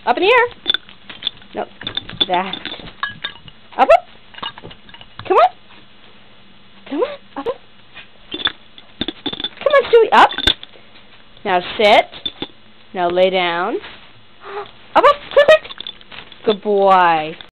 Up in the air. No. That. Up, up. Come on. Come on. Up, up. Come on, Stewie. Up. Now sit. Now lay down. Up, up. Quick, quick. Good boy.